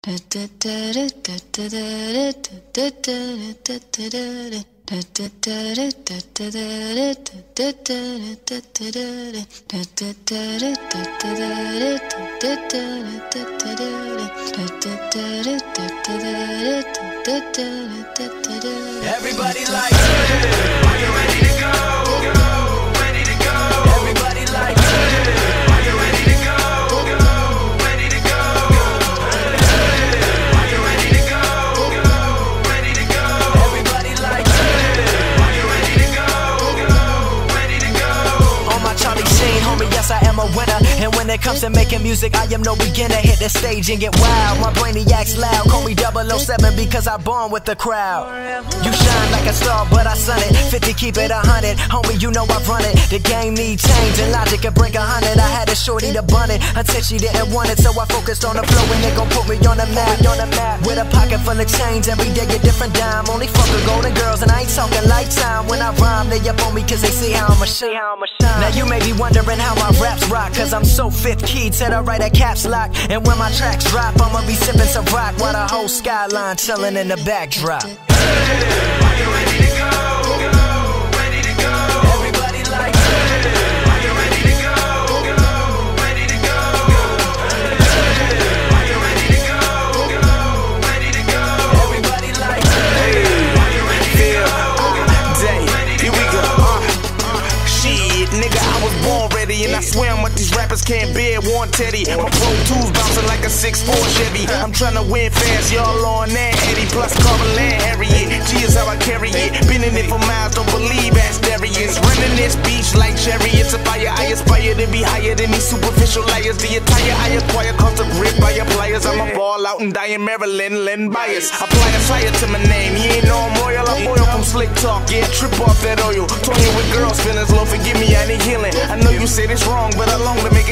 Everybody like, are you ready to go? Ready to go. Everybody like, are you ready to go? Ready to go. Are you ready to go? Ready to go. Everybody like, are you ready to go? Ready to go. On my Charlie Sheen, homie, yes I am a winner. And when it comes to making music, I am no beginner. Hit the stage and get wild. My brainiac's loud. Call me 007 because I born with the crowd. You shine like a star, but I sun it. 50, keep it 100. Homie, you know I run it. The game need change and logic can break 100. I had a shorty to bun it until she didn't want it. So I focused on the flow and they gon' put me on the map. With a pocket full of change, every day a different dime. Only fuck with golden girls and I ain't talking lifetime. When I rhyme, they up on me cause they see how I'ma shine. Now you may be wondering how my raps rock, cause I'm so fifth key till I write a caps lock. And when my tracks drop, I'ma be sipping some rock while the whole skyline chilling in the backdrop. Are you ready to go? Ready to go. Everybody like, are you ready to go? Ready to go. Are you ready to go? Ready to go. Everybody like, are you ready to go? Day, here we go. Shit, nigga, I was born ready, and I swear what these rappers can't bear. Warren Teddy, my Pro Tools bouncing like a 6'4 Chevy. I'm tryna win fast, y'all on that Eddie plus Carvin Land Harriet. G is how I carry it. Been in it for miles, don't believe ass Darius. Running this beach like chariots of fire. I aspire to be higher than these superficial liars. The attire I acquire cost a grip by your pliers. I'm a ball out and die in Maryland, letting bias. Apply a fire to my name. You ain't know I'm royal, I'm oil from slick talk. Yeah, trip off that oil. Toying with girls, feelings low, forgive me, I need healing. I know you said it's wrong, but I long to make